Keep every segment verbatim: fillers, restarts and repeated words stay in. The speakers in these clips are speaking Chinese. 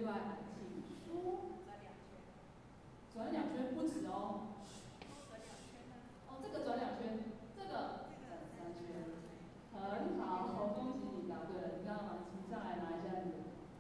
乐派，请说。转两圈不止哦。哦，这个转两圈，这个转三圈，很好，恭喜你答对了。你刚刚吗？请上来拿一下你的。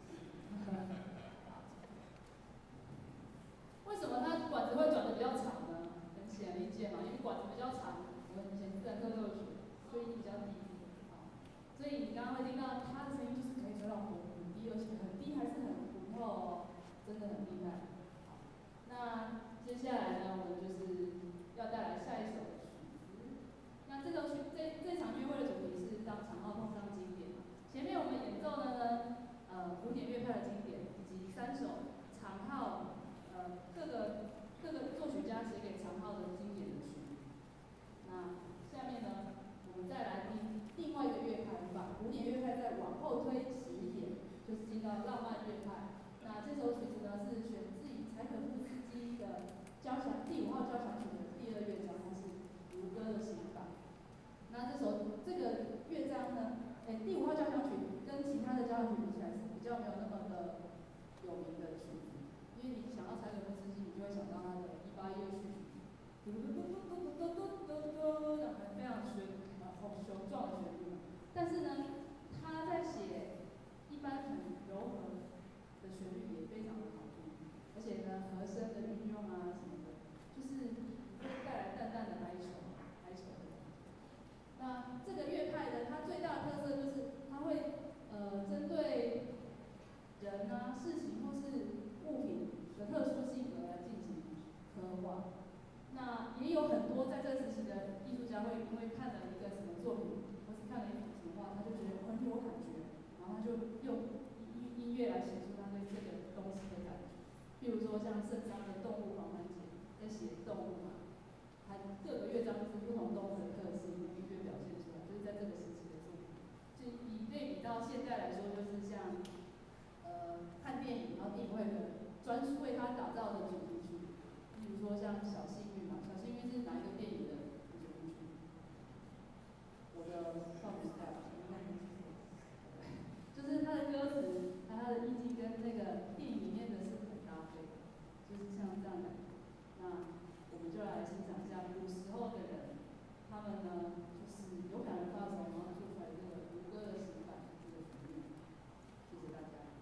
为什么它管子会转的比较长呢？很显而易见嘛，因为管子比较长，我们以前自然课都有学，所以比较低。好，所以你刚刚会听到它的声音就是可以转到很低，而且很低还是很浑厚哦，真的很厉害。好，那接下来呢，我们就是要带来下一首曲子。那这首曲这这场约会的主题是当长号碰上经典。前面我们演奏的呢，呃，古典乐派的经典，以及三首长号，呃，各个各个作曲家写给长号的经典的曲目。那下面呢，我们再来听另外一个乐派，把古典乐派再往后推迟一点，就是进到浪漫乐派。那这首曲子呢是选自于柴可夫斯基的交响第五号交响曲的第二乐章，它是如歌的写法。那这首这个乐章呢，哎，第五号交响曲跟其他的交响曲比起来是比较没有那么的有名的曲子，因为你想到柴可夫斯基，你就会想到他的一八一二序曲，嘟嘟嘟嘟嘟嘟嘟嘟嘟，这样非常雄啊雄壮的旋律。但是呢，他在写一般很柔和的旋律也非常的好听，而且呢，和声的运用啊什么的，就是会带来淡淡的哀愁，哀愁的。那这个乐派呢，它最大的特色就是它会呃针对人啊、事情或是物品的特殊性格来进行刻画。那也有很多在这时期的艺术家会因为看了一个什么作品，或是看了一幅图画，他就觉得很有感觉，然后他就用音音乐来写出他对这个东西的感觉。比如说像圣桑的动物狂欢节，在写动物嘛，它各个乐章是不同动物的特性，用音乐表现出来，就是在这个时期的作品。就以对比到现在来说，就是像呃看电影，然后电影会的专为它打造的主题曲，比如说像小幸运嘛，小幸运是哪一个电影的主题曲？我的少女时代吧，应该就是它的歌词，它的意境跟那个电影里面的是很搭配的，就是像这样的。那我们就来欣赏一下古时候的人，他们呢就是有感而发的时候，然后做出来这个如歌的形版，这个旋律。谢谢大家。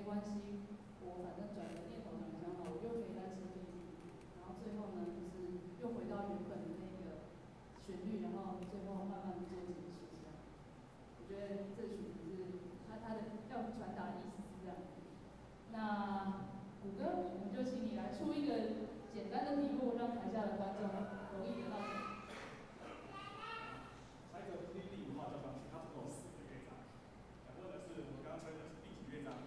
没关系，我反正转个念头，转个想法，我又可以单身一笔，然后最后呢，就是又回到原本的那个旋律，然后最后慢慢做结束这样。我觉得这曲子是它它的要传达的意思是这样。那谷歌，我们就请你来出一个简单的题目，让台下的观众容易得到。 下一个听第五号交响曲，它总共有四个乐章。想问的是，我们刚刚吹的是第几乐章？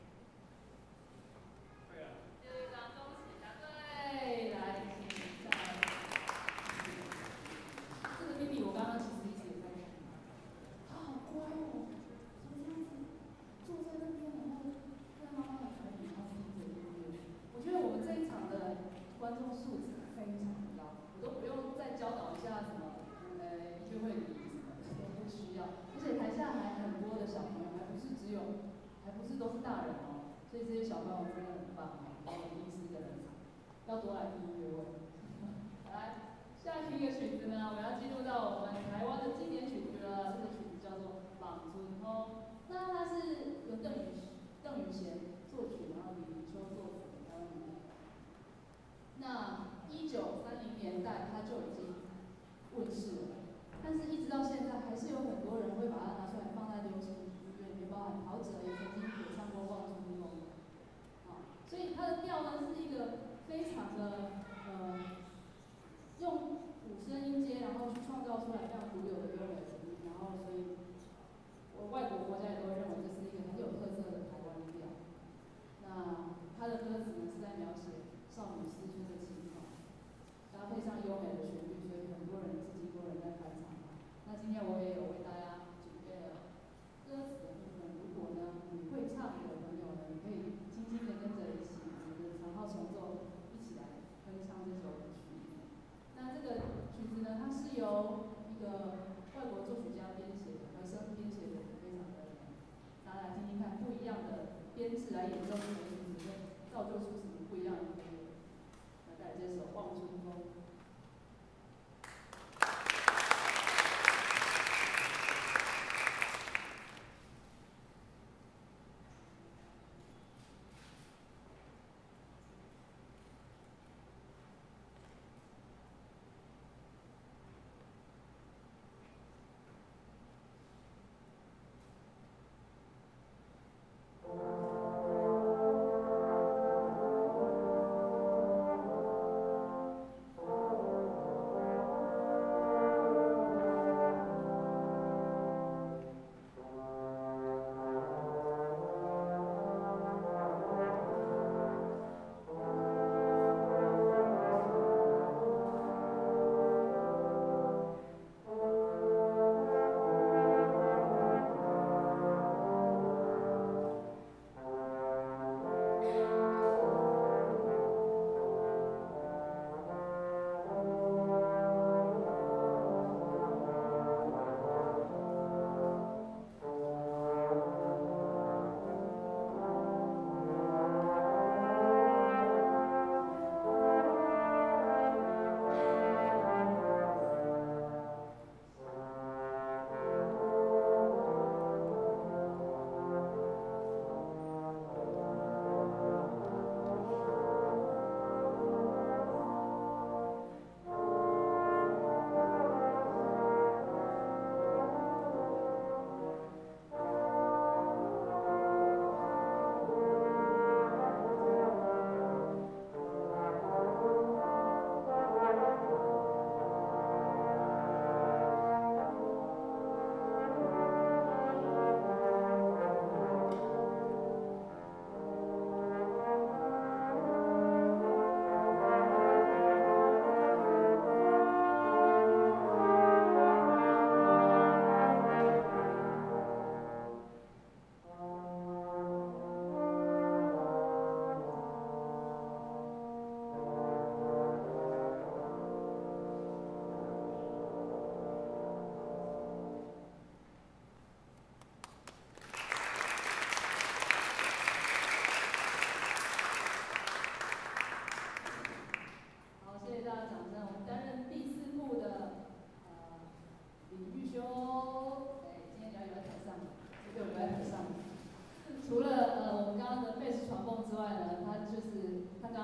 对啊。 第六章，恭喜答对，来，请再来。这个 Mimi 我刚刚其实一直也在看，他好乖哦，怎么这样子坐在那边，然后看妈妈的台语，然后听着音乐。我觉得我们这一场的观众素质非常高，我都不用再教导一下什么，呃，音乐会礼仪什么的都不需要。而且台下还很多的小朋友，还不是只有，还不是都是大人哦，所以这些小朋友真的很棒哦，我一定是一个人才，要多来听音乐会。来，下一个曲子呢，我要进入到我们台湾的经典曲子了。这个曲子叫做《望春风》，那它是由邓宇邓宇贤作曲，然后李明秋作词，台湾人。那一九三零年代它就已经问世了，但是一直到现在，还是有很多人会把它拿出来放在流行音乐里面，包含陶喆也曾经演唱过《望春风》。啊，所以它的调呢是一个非常的呃。用古声音阶，然后去创造出来非常独有的优美旋律，然后所以，我外国国家也都认为这是一个很有特色的台湾调。那它的歌词呢是在描写少女思春的情况，搭配上优美的旋律，所以很多人至今都仍在翻唱它。那今天我也有为大家准备了歌词的部分，如果呢你会唱的朋友呢，你可以轻轻的跟着一起，我们的长号重奏一起来哼唱这首曲子。那这个曲子呢，它是由一个外国作曲家编写的，和声编写的非常的，大家来听听看不一样的编制来演奏这首曲子，会造就出什么不一样的风格。来带来这首《望春风》。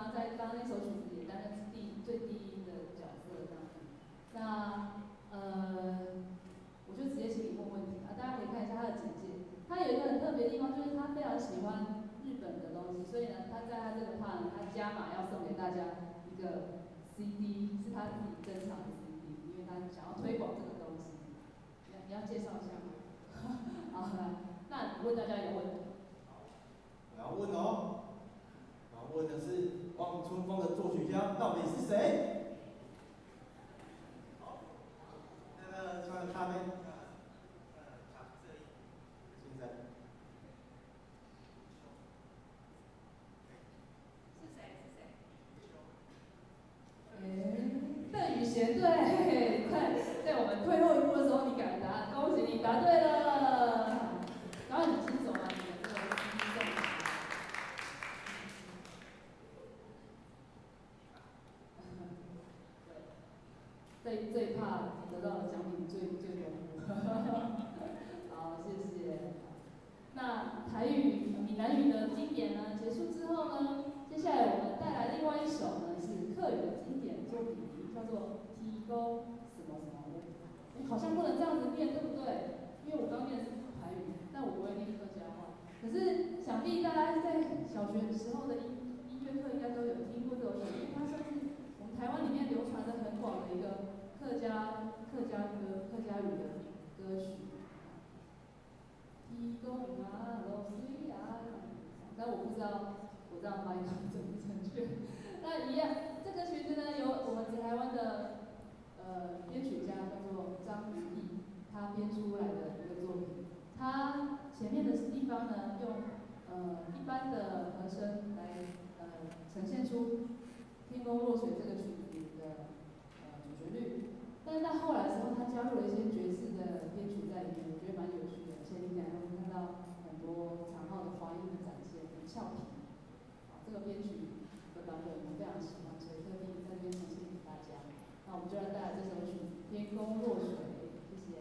他在刚刚那首曲子也担任是第最低音的角色这样子。那呃，我就直接请你问问题啊，大家可以看一下他的简介。他有一个很特别的地方，就是他非常喜欢日本的东西，所以呢，他在他这个 part 呢，他加码要送给大家一个 C D， 是他自己珍藏的 C D， 因为他想要推广这个东西。你要你要介绍一下吗？好，来，那我问大家一个问题。 我要问哦，我要问的是望春风的作曲家到底是谁？好，那个穿着咖啡，呃，卡这里，先生。 是谁？是谁？哎，邓宇贤，对，在在我们退后一步的时候，你敢答，恭喜你答对了。然后很轻松啊，你的这个轻松。对，这这一趴你得到的奖品最最丰富。好，谢谢。那台语、闽南语的经典呢结束之后呢，接下来我们带来另外一首呢是客语的经典作品，叫做《提供什么什么》。哎，好像不能这样子念，对不对？因为我刚念的是台语，但我不会念客家话。可是想必大家在小学时候的音音乐课应该都有听过这首曲，因为它算是我们台湾里面流传的很广的一个客家客家歌、客家语的歌曲。提供啊，落水啊，但我不知道我这样翻译正不正确。那一样，这个曲子呢，由我们台湾的呃编曲家叫做张宇义，他编出来的一个作品。他前面的地方呢，用呃一般的和声来呃呈现出《天空若水》这个曲子的呃主旋律。但是到后来的时候，他加入了一些爵士的编曲在里面，我觉得蛮有趣的。而且你俩会看到很多长号的滑音的展现，很俏皮。好，这个编曲的版本我非常喜欢，所以特地在这边呈现给大家。那我们就来带来这首曲子《天空若水》，谢谢。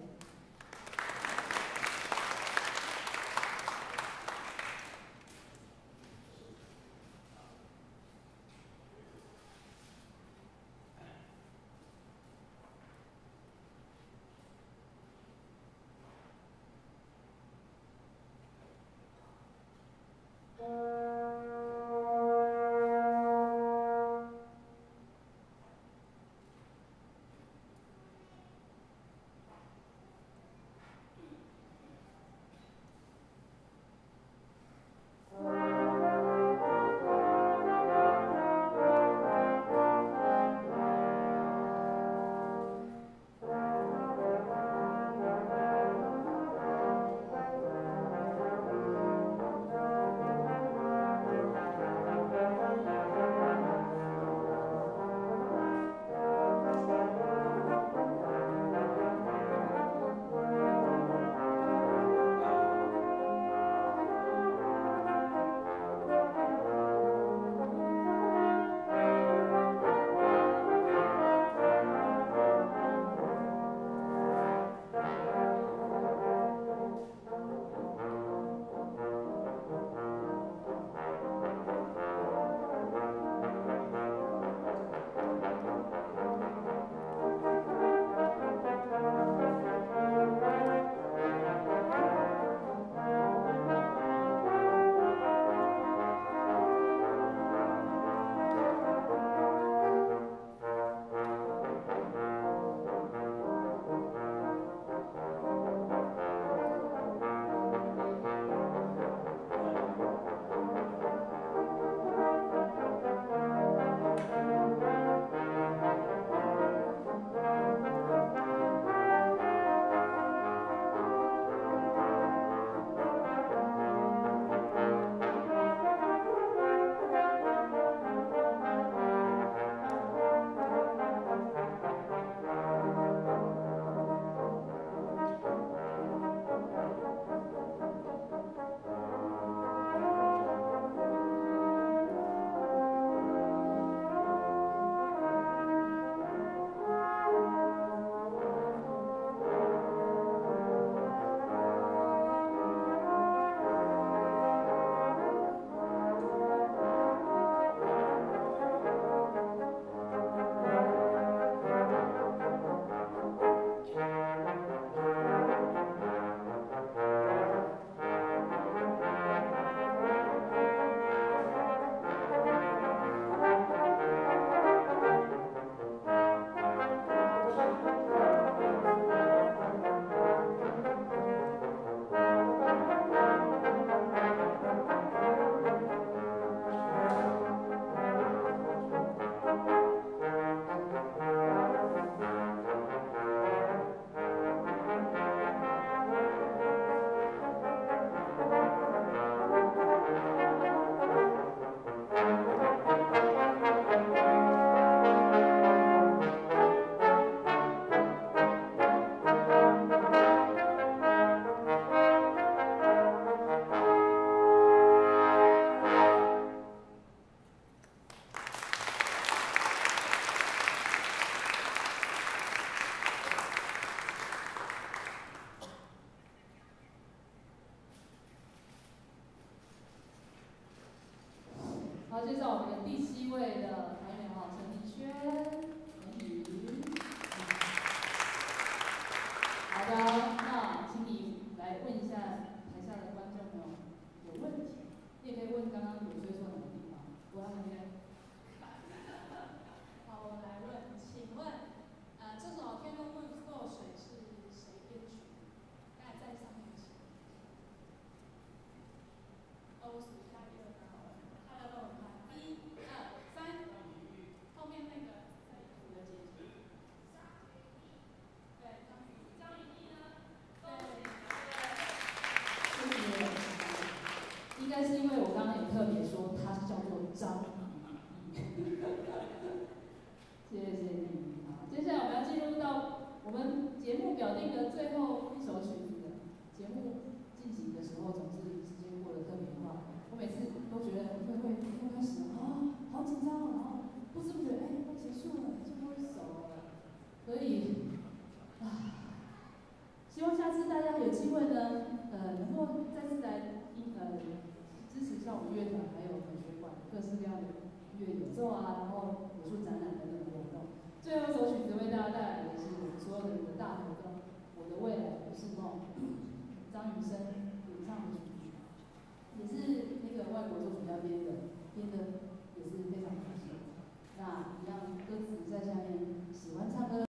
要介绍我们的第七位的团员哈，陈怡轩，陈怡。好的，那请你来问一下台下的观众朋友有问题，你也可以问刚刚有追错哪个地方，我他们应该。 好，我来问，请问，呃，这首《天空不够水》是谁编曲？刚才在上面写。哦，我数一下一二三好了，大家都很快，一、二、三，后面那个在谱的姐姐。对，张雨绮。张雨绮呢？对。 谢谢。应该是因为我刚刚有特别说他是叫做张雨绮。谢谢你。好，接下来我们要进入到我们节目表定的最后一首曲子了。节目进行的时候，总是时间过得特别快。我每次都觉得会会会开始啊，好紧张，然后不知不觉哎，要结束了，最后一首了。所以啊，希望下次大家有机会呢，呃，能够再次来音呃支持一下我们乐团，还有美学馆各式各样的音乐演奏啊，然后美术展览等等的活动。最后一首曲子为大家带来的是我们所有的人的大合奏，《我的未来不是梦》，张雨生演唱的。